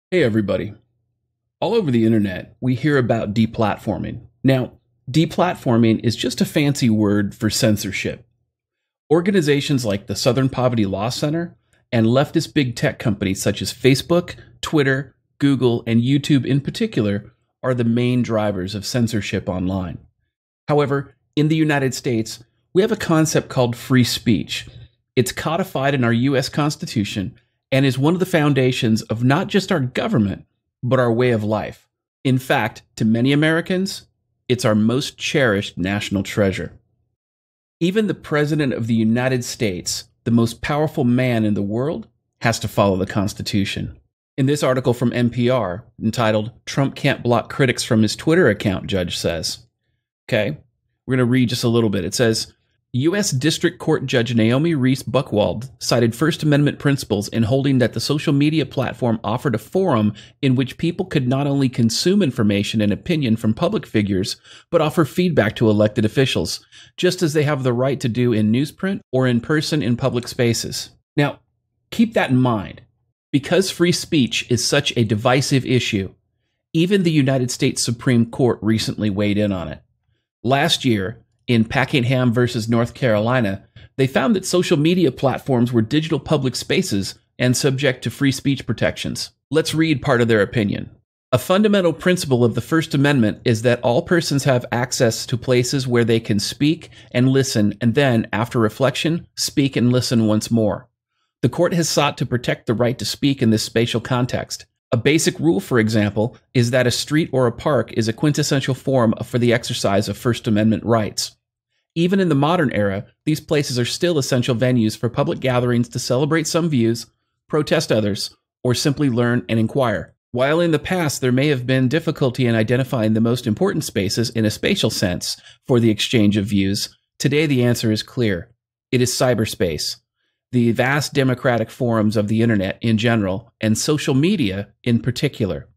Hey everybody. All over the internet, we hear about deplatforming. Now, deplatforming is just a fancy word for censorship. Organizations like the Southern Poverty Law Center and leftist big tech companies such as Facebook, Twitter, Google, and YouTube in particular are the main drivers of censorship online. However, in the United States, we have a concept called free speech. It's codified in our US Constitution and is one of the foundations of not just our government, but our way of life. In fact, to many Americans, it's our most cherished national treasure. Even the President of the United States, the most powerful man in the world, has to follow the Constitution. In this article from NPR, entitled "Trump Can't Block Critics from His Twitter Account," Judge says. Okay, we're going to read just a little bit. It says, U.S. District Court Judge Naomi Reese Buchwald cited First Amendment principles in holding that the social media platform offered a forum in which people could not only consume information and opinion from public figures, but offer feedback to elected officials, just as they have the right to do in newsprint or in person in public spaces. Now, keep that in mind. Because free speech is such a divisive issue, even the United States Supreme Court recently weighed in on it. Last year, in Packingham versus North Carolina, they found that social media platforms were digital public spaces and subject to free speech protections. Let's read part of their opinion. A fundamental principle of the First Amendment is that all persons have access to places where they can speak and listen, and then, after reflection, speak and listen once more. The court has sought to protect the right to speak in this spatial context. A basic rule, for example, is that a street or a park is a quintessential forum for the exercise of First Amendment rights. Even in the modern era, these places are still essential venues for public gatherings to celebrate some views, protest others, or simply learn and inquire. While in the past there may have been difficulty in identifying the most important spaces in a spatial sense for the exchange of views, today the answer is clear. It is cyberspace, the vast democratic forums of the internet in general, and social media in particular.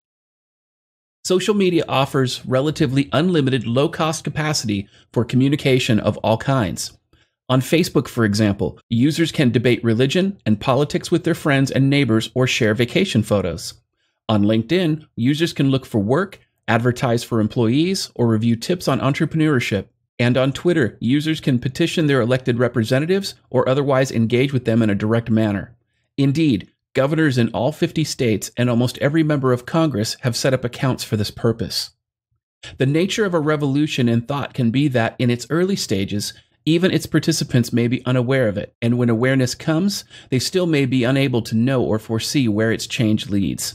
Social media offers relatively unlimited low-cost capacity for communication of all kinds. On Facebook, for example, users can debate religion and politics with their friends and neighbors or share vacation photos. On LinkedIn, users can look for work, advertise for employees, or review tips on entrepreneurship. And on Twitter, users can petition their elected representatives or otherwise engage with them in a direct manner. Indeed, governors in all 50 states and almost every member of Congress have set up accounts for this purpose. The nature of a revolution in thought can be that in its early stages, even its participants may be unaware of it, and when awareness comes, they still may be unable to know or foresee where its change leads.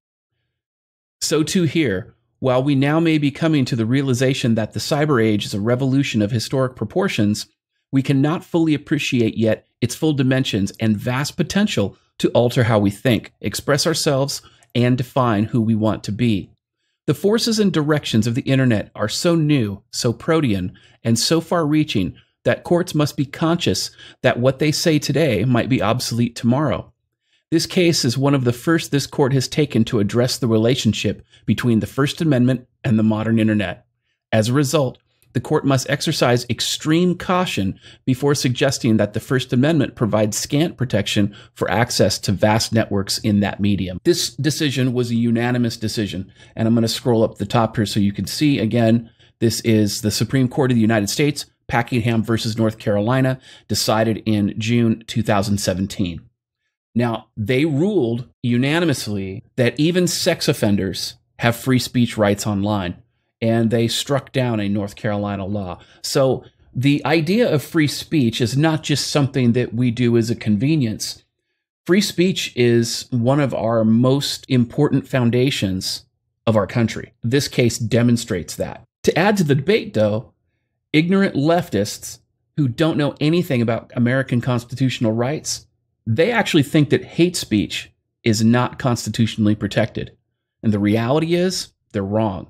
So too here, while we now may be coming to the realization that the cyber age is a revolution of historic proportions, we cannot fully appreciate yet its full dimensions and vast potential to alter how we think, express ourselves, and define who we want to be. The forces and directions of the internet are so new, so protean, and so far-reaching that courts must be conscious that what they say today might be obsolete tomorrow. This case is one of the first this court has taken to address the relationship between the First Amendment and the modern internet. As a result, the court must exercise extreme caution before suggesting that the First Amendment provides scant protection for access to vast networks in that medium. This decision was a unanimous decision, and I'm going to scroll up the top here so you can see. Again, this is the Supreme Court of the United States, Packingham versus North Carolina, decided in June 2017. Now, they ruled unanimously that even sex offenders have free speech rights online, and they struck down a North Carolina law. So the idea of free speech is not just something that we do as a convenience. Free speech is one of our most important foundations of our country. This case demonstrates that. To add to the debate, though, ignorant leftists who don't know anything about American constitutional rights, they actually think that hate speech is not constitutionally protected. And the reality is, they're wrong.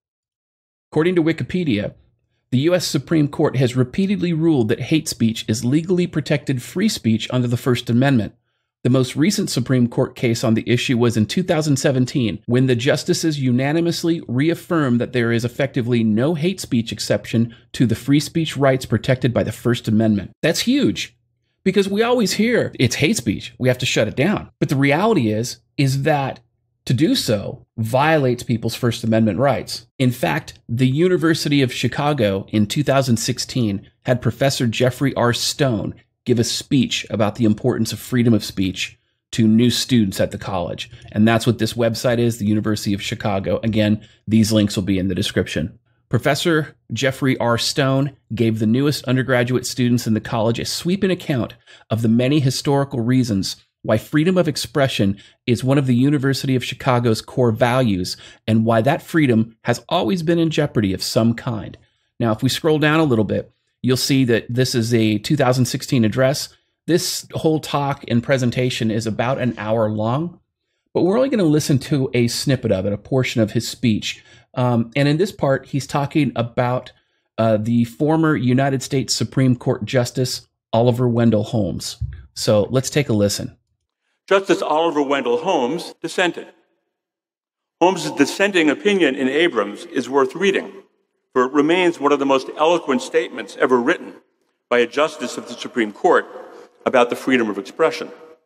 According to Wikipedia, the U.S. Supreme Court has repeatedly ruled that hate speech is legally protected free speech under the First Amendment. The most recent Supreme Court case on the issue was in 2017, when the justices unanimously reaffirmed that there is effectively no hate speech exception to the free speech rights protected by the First Amendment. That's huge, because we always hear it's hate speech, we have to shut it down. But the reality is that To do so violates people's First Amendment rights. In fact, the University of Chicago in 2016 had Professor Jeffrey R. Stone give a speech about the importance of freedom of speech to new students at the college. And that's what this website is, the University of Chicago. Again, these links will be in the description. Professor Jeffrey R. Stone gave the newest undergraduate students in the college a sweeping account of the many historical reasons why freedom of expression is one of the University of Chicago's core values, and why that freedom has always been in jeopardy of some kind. Now, if we scroll down a little bit, you'll see that this is a 2016 address. This whole talk and presentation is about an hour long, but we're only going to listen to a snippet of it, a portion of his speech. And in this part, he's talking about the former United States Supreme Court Justice Oliver Wendell Holmes. So let's take a listen. Justice Oliver Wendell Holmes dissented. Holmes' dissenting opinion in Abrams is worth reading, for it remains one of the most eloquent statements ever written by a justice of the Supreme Court about the freedom of expression.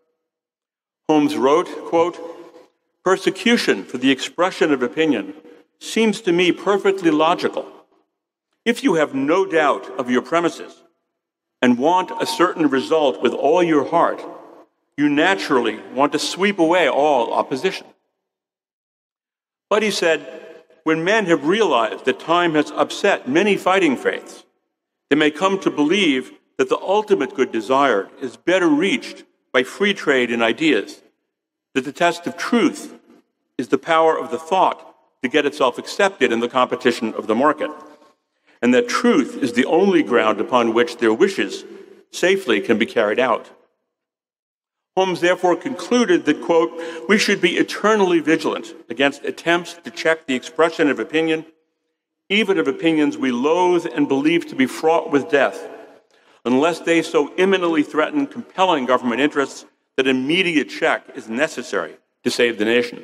Holmes wrote, quote, "Persecution for the expression of opinion seems to me perfectly logical. If you have no doubt of your premises and want a certain result with all your heart, you naturally want to sweep away all opposition. But," he said, "when men have realized that time has upset many fighting faiths, they may come to believe that the ultimate good desired is better reached by free trade in ideas, that the test of truth is the power of the thought to get itself accepted in the competition of the market, and that truth is the only ground upon which their wishes safely can be carried out." Holmes therefore concluded that, quote, "We should be eternally vigilant against attempts to check the expression of opinion, even of opinions we loathe and believe to be fraught with death, unless they so imminently threaten compelling government interests that immediate check is necessary to save the nation."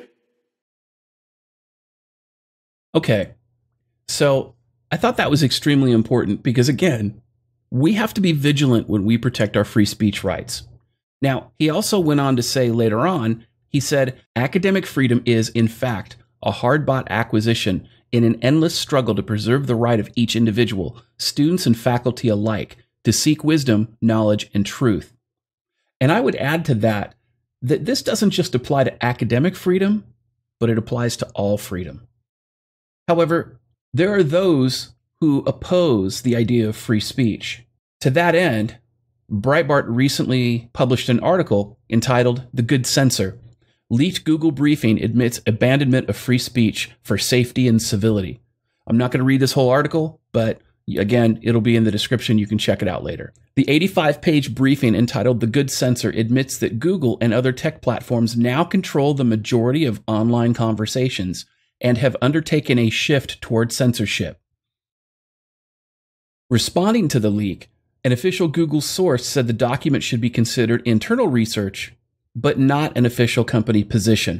Okay, so I thought that was extremely important because, again, we have to be vigilant when we protect our free speech rights. Now, he also went on to say later on, he said, "Academic freedom is, in fact, a hard-bought acquisition in an endless struggle to preserve the right of each individual, students and faculty alike, to seek wisdom, knowledge, and truth." And I would add to that, that this doesn't just apply to academic freedom, but it applies to all freedom. However, there are those who oppose the idea of free speech. To that end, Breitbart recently published an article entitled "The Good Censor. Leaked Google Briefing Admits Abandonment of Free Speech for Safety and Civility." I'm not going to read this whole article, but again, it'll be in the description. You can check it out later. The 85-page briefing entitled "The Good Censor" admits that Google and other tech platforms now control the majority of online conversations and have undertaken a shift toward censorship. Responding to the leak, an official Google source said the document should be considered internal research, but not an official company position.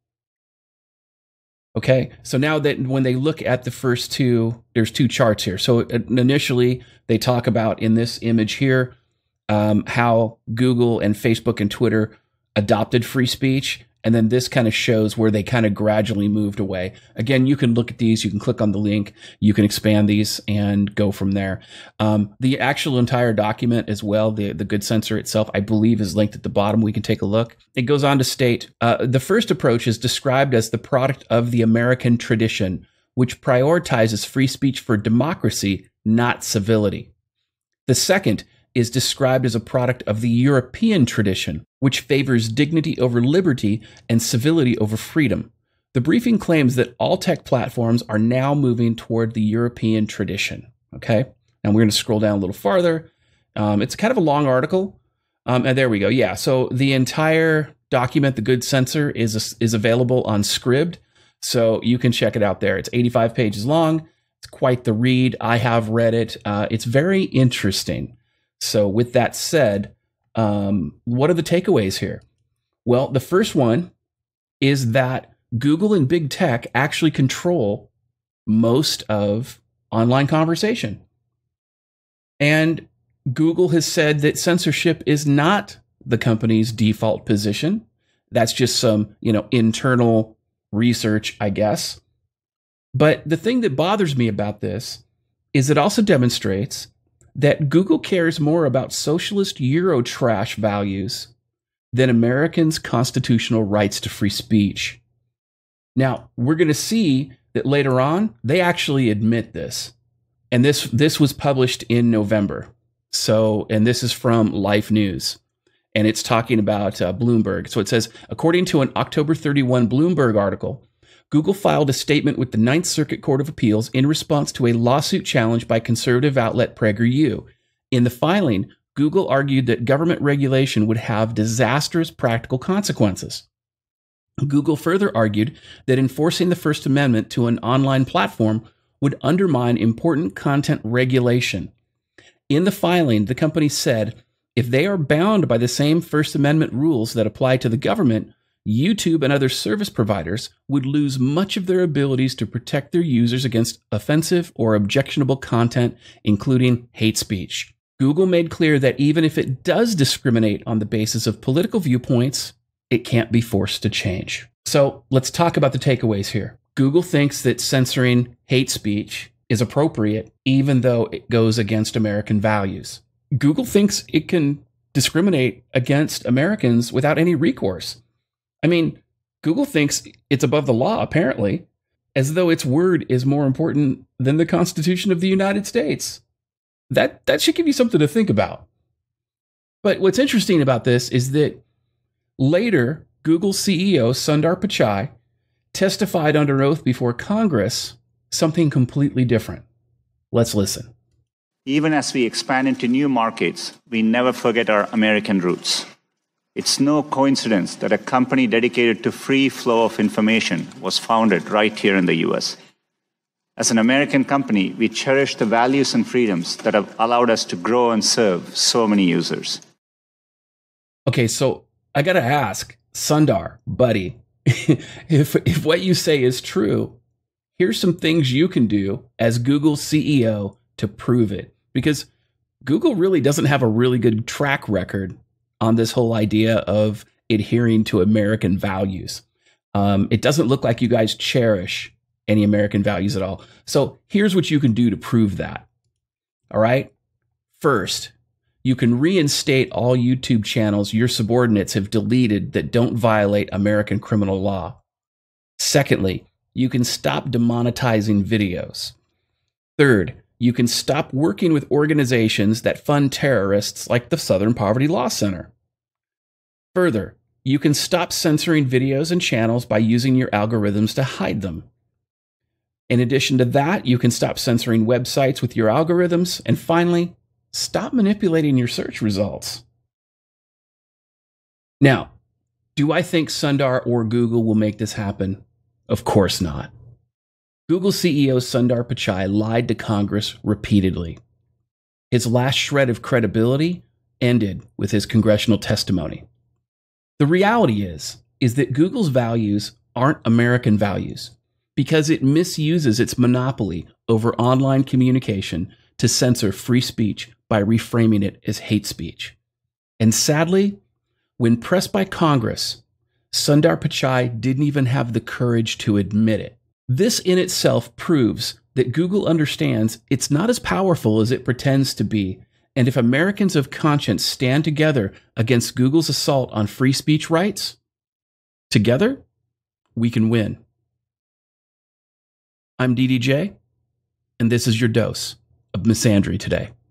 Okay, so now that when they look at the first two, there's two charts here. So initially, they talk about in this image here how Google and Facebook and Twitter adopted free speech. And then this kind of shows where they kind of gradually moved away. Again, you can look at these. You can click on the link. You can expand these and go from there. The actual entire document as well, the Good Censor itself, I believe is linked at the bottom. We can take a look. It goes on to state, the first approach is described as the product of the American tradition, which prioritizes free speech for democracy, not civility. The second is described as a product of the European tradition, which favors dignity over liberty and civility over freedom. The briefing claims that all tech platforms are now moving toward the European tradition. Okay, and we're going to scroll down a little farther. It's kind of a long article, and there we go. Yeah, so the entire document, The Good Censor, is available on Scribd, so you can check it out there. It's 85 pages long. It's quite the read. I have read it. It's very interesting. So with that said, what are the takeaways here? Well, the first one is that Google and big tech actually control most of online conversation. And Google has said that censorship is not the company's default position. That's just some, internal research, I guess. But the thing that bothers me about this is it also demonstrates that Google cares more about socialist Eurotrash values than Americans' constitutional rights to free speech. Now, we're going to see that later on, they actually admit this. And this was published in November. So, and this is from Life News. And it's talking about Bloomberg. So it says, according to an October 31 Bloomberg article, Google filed a statement with the Ninth Circuit Court of Appeals in response to a lawsuit challenged by conservative outlet PragerU. In the filing, Google argued that government regulation would have disastrous practical consequences. Google further argued that enforcing the First Amendment to an online platform would undermine important content regulation. In the filing, the company said, if they are bound by the same First Amendment rules that apply to the government, YouTube and other service providers would lose much of their abilities to protect their users against offensive or objectionable content, including hate speech. Google made clear that even if it does discriminate on the basis of political viewpoints, it can't be forced to change. So let's talk about the takeaways here. Google thinks that censoring hate speech is appropriate, even though it goes against American values. Google thinks it can discriminate against Americans without any recourse. I mean, Google thinks it's above the law, apparently, as though its word is more important than the Constitution of the United States. That should give you something to think about. But what's interesting about this is that later, Google CEO Sundar Pichai testified under oath before Congress something completely different. Let's listen. Even as we expand into new markets, we never forget our American roots. It's no coincidence that a company dedicated to free flow of information was founded right here in the US. As an American company, we cherish the values and freedoms that have allowed us to grow and serve so many users. Okay, so I got to ask, Sundar, buddy, if what you say is true, here's some things you can do as Google's CEO to prove it. Because Google really doesn't have a really good track record on this whole idea of adhering to American values. It doesn't look like you guys cherish any American values at all. So here's what you can do to prove that. All right. First, you can reinstate all YouTube channels your subordinates have deleted that don't violate American criminal law. Secondly, you can stop demonetizing videos. Third, you can stop working with organizations that fund terrorists like the Southern Poverty Law Center. Further, you can stop censoring videos and channels by using your algorithms to hide them. In addition to that, you can stop censoring websites with your algorithms. And finally, stop manipulating your search results. Now, do I think Sundar or Google will make this happen? Of course not. Google CEO Sundar Pichai lied to Congress repeatedly. His last shred of credibility ended with his congressional testimony. The reality is that Google's values aren't American values because it misuses its monopoly over online communication to censor free speech by reframing it as hate speech. And sadly, when pressed by Congress, Sundar Pichai didn't even have the courage to admit it. This in itself proves that Google understands it's not as powerful as it pretends to be, and if Americans of conscience stand together against Google's assault on free speech rights, together, we can win. I'm DDJ, and this is your dose of misandry today.